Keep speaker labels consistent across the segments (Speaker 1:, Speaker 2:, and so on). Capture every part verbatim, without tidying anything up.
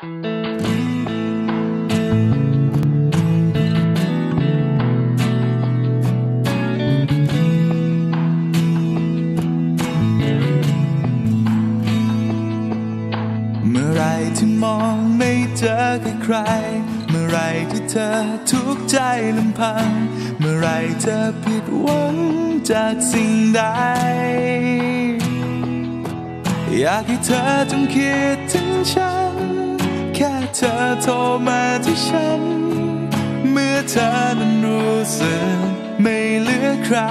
Speaker 1: เมื่อไรที่มองไม่เจอใครเมื่อไรที่เธอทุกข์ใจลำพังเมื่อไรเธอผิดหวังจากสิ่งใดอยากให้เธอจงคิดถึงฉันแค่เธอโทรมาที่ฉันเมื่อเธอนั้นรู้สึกไม่เหลือใคร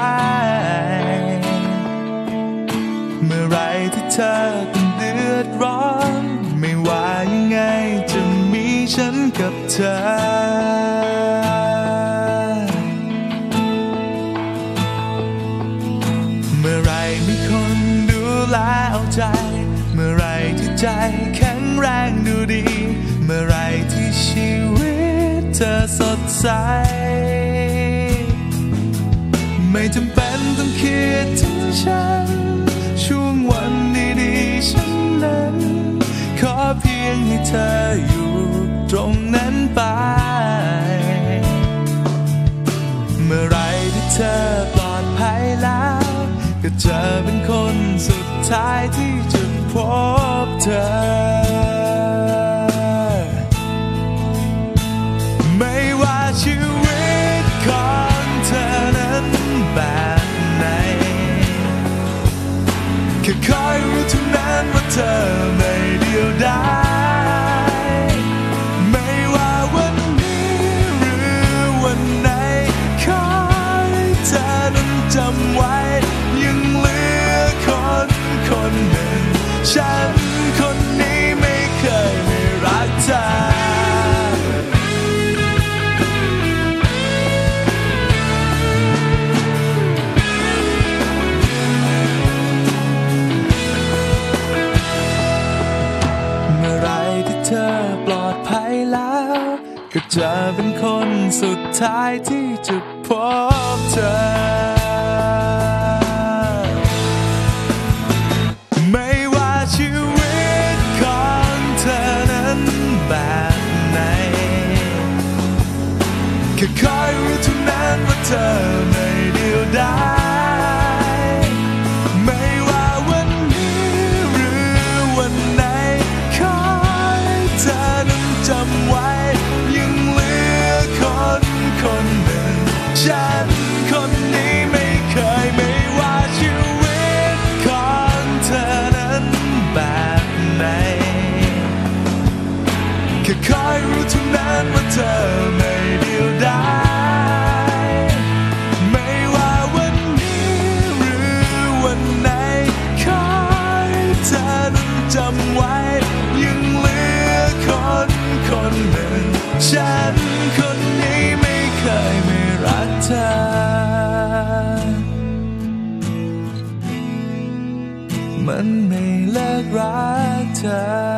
Speaker 1: เมื่อไรที่เธอต้องเดือดร้อนไม่ว่ายังไงจะมีฉันกับเธอเมื่อไรมีคนดูแลเอาใจเมื่อไรที่ใจแข็งแรงดูดีเมื่อไรที่ชีวิตเธอสดใสไม่จำเป็นต้องคิดถึงฉันช่วงวันดีๆฉันนั้นขอเพียงให้เธออยู่ตรงนั้นไปเมื่อไรที่เธอปลอดภัยแล้วก็จะเป็นคนสุดท้ายที่จะพบเธอไม่ว่าชีวิตของเธอนั้นแบบไหนแค่คอยรู้เท่านั้นว่าเธอไม่เดียวดายไม่ว่าวันนี้หรือวันไหนขอให้เธอนั้นจำไว้ยังเหลือคนคนหนึ่งฉันคนนี้ไม่เคยไม่รักเธอเธอปลอดภัยแล้วก็จะเป็นคนสุดท้ายที่จะพบเธอไม่ว่าชีวิตของเธอนั้นแบบไหนแค่คอยรู้เท่านั้นว่าเธอไม่เดียวดายไม่ว่าวันนี้หรือวันไหนขอเธอนั้นจำไว้ยังเหลือคนคนหนึ่งฉันคนนี้ไม่เคยไม่ว่าชีวิตของเธอนั้นแบบไหนแค่คอยรู้เท่านั้นว่าเธอไม่เดียวดายไม่ว่าวันนี้หรือวันไหนขอให้เธอนั้นจำไว้ยังเหลือคนคนหนึ่งฉันคนนี้ไม่เคยไม่รักเธอมันไม่เลิกรักเธอ